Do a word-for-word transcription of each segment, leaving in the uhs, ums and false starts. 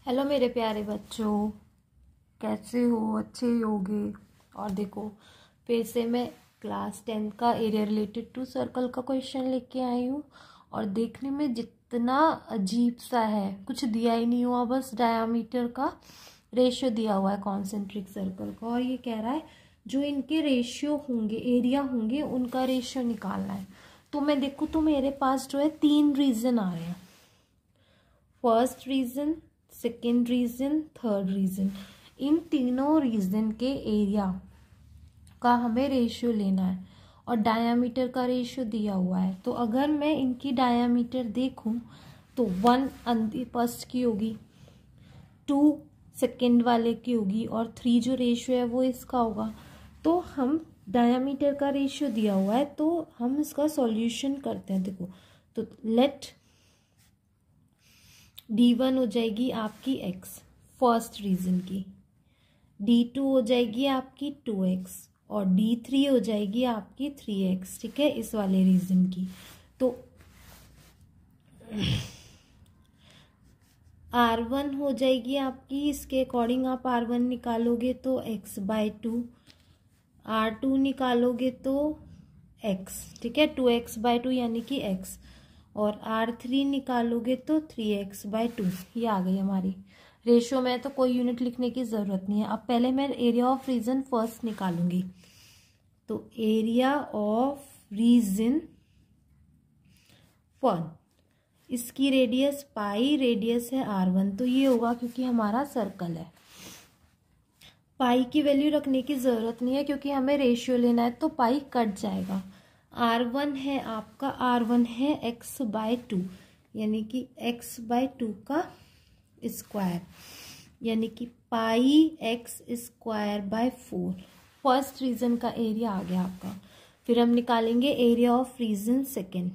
Hello मेरे प्यारे बच्चों, कैसे हो? अच्छे ही होगे। और देखो, फिर से मैं क्लास टेंथ का एरिया रिलेटेड टू सर्कल का क्वेश्चन लेके आई हूँ। और देखने में जितना अजीब सा है, कुछ दिया ही नहीं हुआ, बस डायामीटर का रेशियो दिया हुआ है कॉन्सेंट्रिक सर्कल का। और ये कह रहा है जो इनके रेशियो होंगे, एरिया होंगे, उनका रेशियो निकालना है। तो मैं देखूँ तो मेरे पास जो है तीन रीजन आ रहे हैं। First region, second region, third region. इन तीनों रीजन के एरिया का हमें रेशियो लेना है और डायामीटर का रेशियो दिया हुआ है। तो अगर मैं इनकी डायामीटर देखूं तो वन फर्स्ट की होगी, टू सेकेंड वाले की होगी और थ्री जो रेशियो है वो इसका होगा। तो हम डायामीटर का रेशियो दिया हुआ है तो हम इसका सॉल्यूशन करते हैं। देखो, तो लेट डी वन हो जाएगी आपकी एक्स फर्स्ट रीजन की, डी टू हो जाएगी आपकी टू एक्स और डी थ्री हो जाएगी आपकी थ्री एक्स। ठीक है, इस वाले रीजन की। तो आर वन हो जाएगी आपकी, इसके अकॉर्डिंग आप आर वन निकालोगे तो X by two, R two निकालोगे तो एक्स। ठीक है, टू एक्स बाय टू यानी कि एक्स, और आर थ्री निकालोगे तो थ्री एक्स बाय टू। ये आ गई हमारी रेशियो में। तो कोई यूनिट लिखने की ज़रूरत नहीं है। अब पहले मैं एरिया ऑफ रीजन फर्स्ट निकालूंगी। तो एरिया ऑफ रीजन वन, इसकी रेडियस पाई, रेडियस है आर वन, तो ये होगा क्योंकि हमारा सर्कल है। पाई की वैल्यू रखने की ज़रूरत नहीं है क्योंकि हमें रेशियो लेना है, तो पाई कट जाएगा। आर वन है आपका, आर वन है एक्स बाय टू यानी कि एक्स बाय टू का स्क्वायर, यानी कि pi X square by four. First region का एरिया आ गया आपका। फिर हम निकालेंगे एरिया ऑफ रीजन सेकेंड।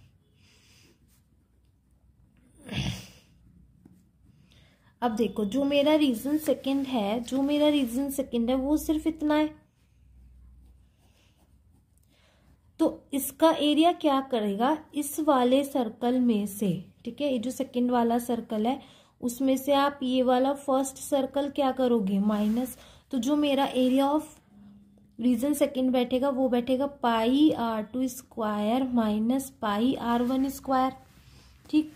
अब देखो, जो मेरा रीजन सेकेंड है जो मेरा रीजन सेकेंड है वो सिर्फ इतना है। तो इसका एरिया क्या करेगा, इस वाले सर्कल में से, ठीक है, ये जो सेकंड वाला सर्कल है उसमें से आप ये वाला फर्स्ट सर्कल क्या करोगे, माइनस। तो जो मेरा एरिया ऑफ रीजन सेकंड बैठेगा वो बैठेगा pi R two square minus pi R one square. ठीक,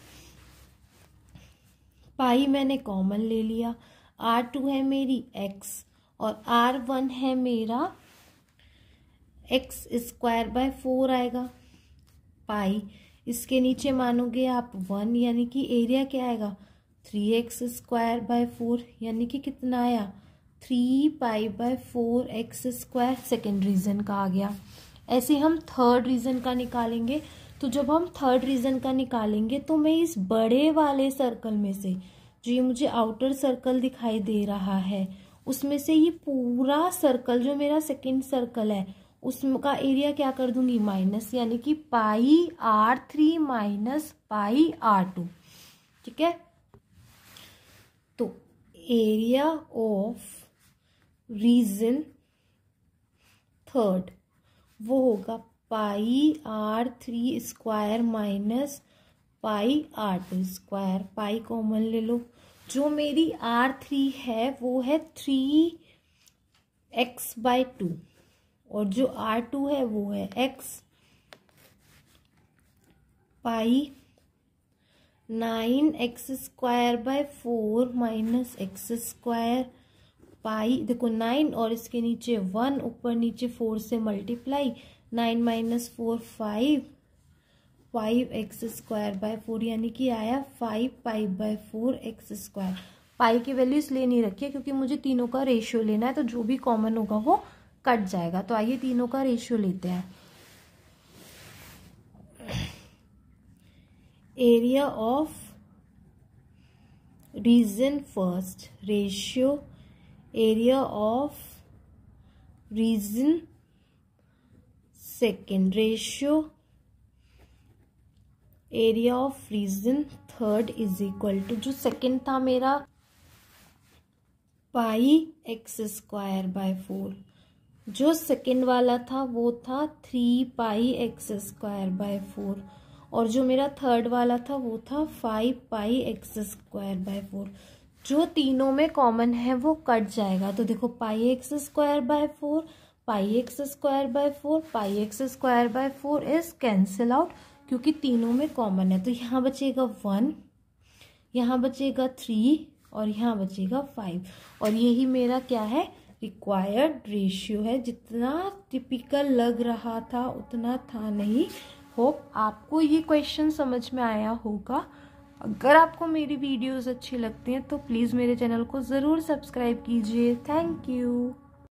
पाई मैंने कॉमन ले लिया, आर टू है मेरी एक्स और आर वन है मेरा एक्स स्क्वायर बाय फोर आएगा। पाई इसके नीचे मानोगे आप वन, यानी कि एरिया क्या आएगा, three X square by four, यानी कि कितना आया, three pi by four X square. Second region का आ गया। ऐसे हम थर्ड रीजन का निकालेंगे। तो जब हम थर्ड रीजन का निकालेंगे तो मैं इस बड़े वाले सर्कल में से, जो ये मुझे आउटर सर्कल दिखाई दे रहा है, उसमें से ये पूरा सर्कल जो मेरा सेकेंड सर्कल है उसका एरिया क्या कर दूंगी, माइनस, यानी कि pi R three minus pi R two. ठीक है, तो एरिया ऑफ रीजन थर्ड वो होगा pi R three square minus pi R two square. Pi common ले लो। जो मेरी आर थ्री है वो है थ्री एक्स बाय टू और जो आर टू है वो है X. Pi nine X square by four minus X square. Pi देखो नाइन और इसके नीचे वन, ऊपर नीचे फोर से multiply, nine minus four five, five X square by four, यानी कि आया five pi by four X square. Pi की वैल्यू इसलिए नहीं रखी है क्योंकि मुझे तीनों का रेशियो लेना है, तो जो भी कॉमन होगा वो कट जाएगा। तो आइए तीनों का रेशियो लेते हैं। Area of region first, ratio area of reason second, ratio area of region third is equal to, जो सेकेंड था मेरा पाई एक्स स्क्वायर बाय फोर, जो सेकेंड वाला था वो था three pi X square by four, और जो मेरा थर्ड वाला था वो था five pi X square by four. जो तीनों में कॉमन है वो कट जाएगा। तो देखो pi X square by four, pi X square by four, pi X square by four is cancel out क्योंकि तीनों में कॉमन है। तो यहाँ बचेगा वन, यहाँ बचेगा थ्री और यहाँ बचेगा फाइव। और यही मेरा क्या है, रिक्वायर्ड रेशियो है। जितना टिपिकल लग रहा था उतना था नहीं। होप आपको ये क्वेश्चन समझ में आया होगा। अगर आपको मेरी वीडियोस अच्छी लगती हैं तो प्लीज़ मेरे चैनल को ज़रूर सब्सक्राइब कीजिए। Thank you.